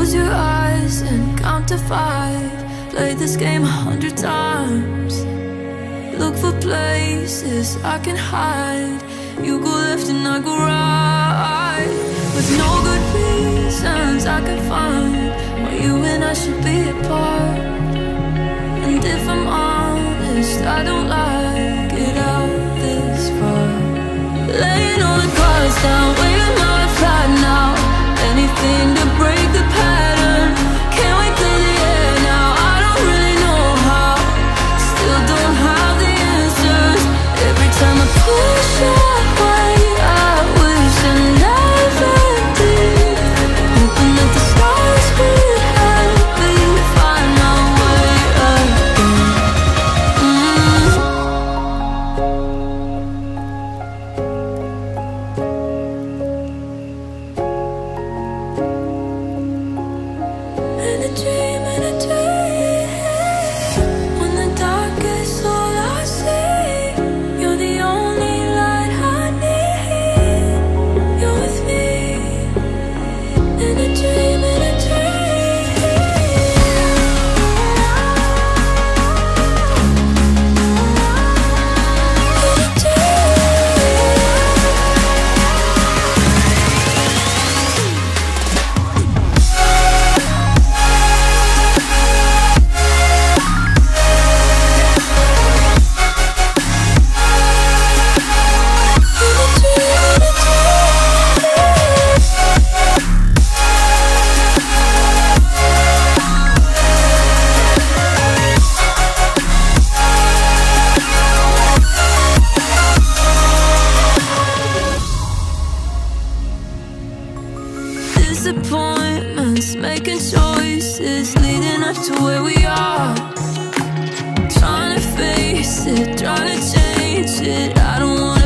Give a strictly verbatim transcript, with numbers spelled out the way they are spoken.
Close your eyes and count to five. Played this game a hundred times. Look for places I can hide. You go left and I go right, with no good reasons I can find why you and I should be apart. And if I'm honest, I don't like it out this far. Laying all the cards down, waving my flag now. Anything to break the pattern. Can we clear the air now? I don't really know how. Still don't have the answers. Every time I push away, I wish I never did. Hoping that the stars would help me find my way again. And a dream, and a dream. When the dark is all I see, you're the only light I need. You're with me. And a dream, and a disappointments, making choices, leading up to where we are. Trying to face it, trying to change it. I don't wanna